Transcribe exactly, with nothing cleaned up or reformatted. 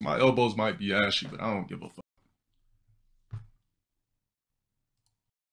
My elbows might be ashy, but I don't give a fuck.